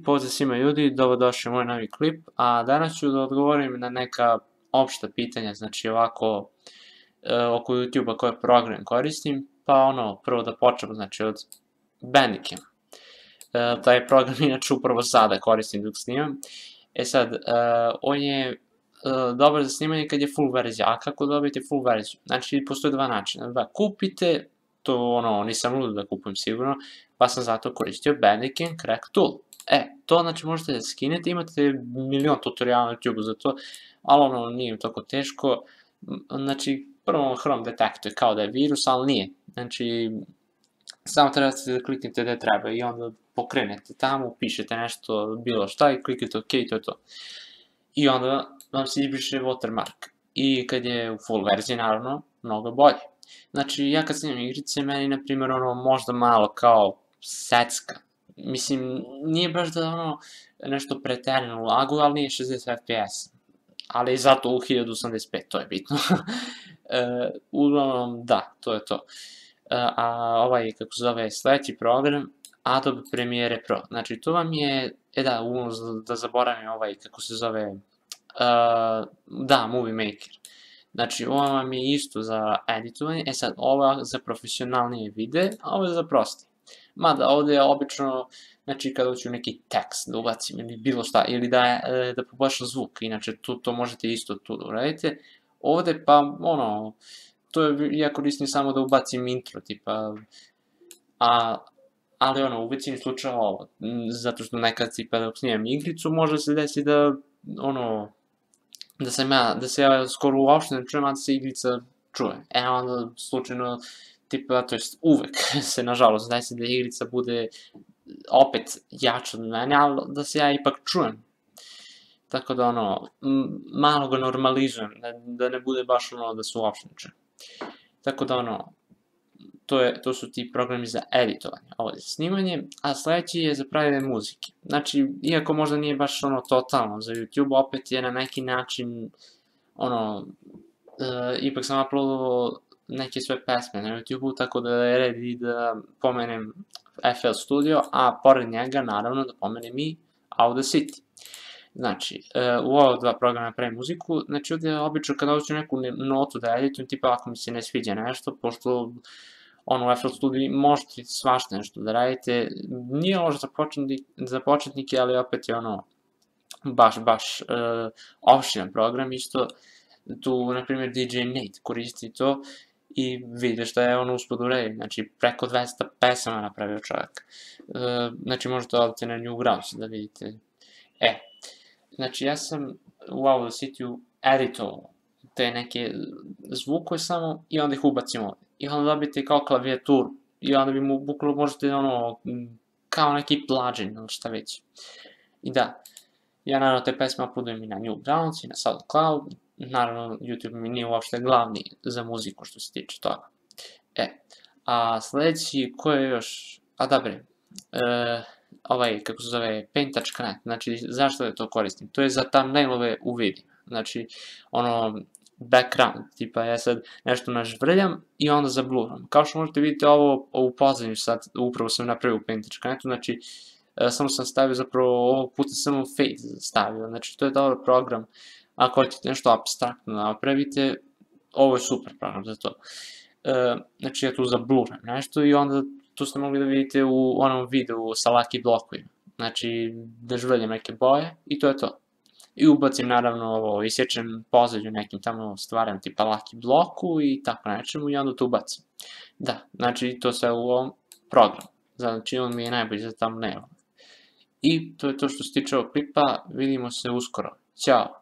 I pozdrav svima ljudi, dobrodošli u moj novi klip, a danas ću da odgovorim na neka opšta pitanja, znači ovako oko YouTube-a koje program koristim, pa prvo da počnem, znači od Bandicam. Taj program inače upravo sada koristim dok snimam. Sad, on je dobar za snimanje kad je full verzija, a kako dobijete full verziju? Znači, postoje dva načina, da kupite, to nisam lud da kupujem sigurno, pa sam zato koristio Bandicam Crack Tool. To znači možete da skinete, imate milion tutoriala na YouTube-u za to, ali nije toliko teško. Znači, prvo Chrome detektuje kao da je virus, ali nije. Znači, samo trebate da kliknete gde treba i onda pokrenete tamo, pišete nešto, bilo šta i kliknete OK i to je to. I onda vam se izbriše watermark. I kad je u full verziji, naravno, mnogo bolje. Znači, ja kad snimam igrice, meni, na primjer, možda malo kao secka. Mislim, nije baš da nešto preterano laguje, ali nije 60 FPS. Ali zato u 1085, to je bitno. Uglavnom, da, to je to. A kako se zove, sledeći program, Adobe Premiere Pro. Znači, to vam je, da zaboravim kako se zove, da, Movie Maker. Znači, ovo vam je isto za editovanje, sad, ovo je za profesionalnije videe, a ovo je za prosti. Mada, ovde je obično, znači, kada hoću neki tekst da ubacim ili bilo šta, ili da poboljšam zvuk, inače, to možete isto tu da uradite. Ovde, pa, to je, ja koristim samo da ubacim intro, tipa, ali u većini slučaja ovo, zato što nekad, tipa, dok snimam igricu, može se desiti da, da se ja skoro uopšte ne čujem, a da se igrica čuje. Onda, slučajno, tipa, to jest uvek se, nažalost, desi da igrica bude opet jača od mene, ali da se ja ipak čujem. Tako da, malo ga normalizujem, da ne bude baš da se uopšte ne čujem. Tako da, to su ti programi za editovanje, ovo je za snimanje, a sledeći je za pravljanje muzike. Znači, iako možda nije baš totalno za YouTube, opet je na neki način, ipak sam uploadovao neke sve pesme na YouTube-u, tako da je red i da pomenem FL Studio, a pored njega, naravno, da pomenem i Audacity. Znači, u ova dva programa pravim muziku, znači ovde obično kada hoću neku notu da editujem, tipa ako mi se ne sviđa nešto, pošto u FL Studio možete svašta nešto da radite, nije loš za početnike, ali opet je baš opštiran program isto. Tu, na primjer, DJ Nate koristi to i vidi šta je uspod u redu, znači preko 200 pesama napravio čovjek. Znači možete odati na Newgrounds da vidite. Znači ja sam u Audacity-u editovao te neke zvukove samo i onda ih ubacim ovde. I onda dobijete kao klavijaturu i onda bi mu bukvalno možete kao neki plugin ili šta već. I da, ja naravno te pesme uploadujem i na Newgrounds i na SoundCloud. Naravno, YouTube mi nije uopšte glavni za muziku što se tiče toga. A sledeći, ko je još, kako se zove, Paint.net, znači, zašto da to koristim? To je za thumbnailove u videu, znači, background, tipa ja sad nešto nažvrljam i onda zabluram. Kao što možete vidjeti ovu pozadnju sad, upravo sam napravio u Paint.netu, znači, samo sam stavio zapravo, ovog puta samo fade stavio, znači, to je dobar program. Ako hoćete nešto abstraktno napravite, ovo je super program za to. Znači, ja tu zabluram nešto i onda tu ste mogli da vidite u onom videu sa Lucky blokovima. Znači, da žveljam neke boje i to je to. I ubacim, naravno, isječem pozadnju nekim tamo stvarima tipa Lucky bloku i tako nečemu i onda to ubacim. Da, znači, to sve u ovom programu. Znači, on mi je najbolji za thumbnail. I to je to što se tiče ovog klipa, vidimo se uskoro. Ćao!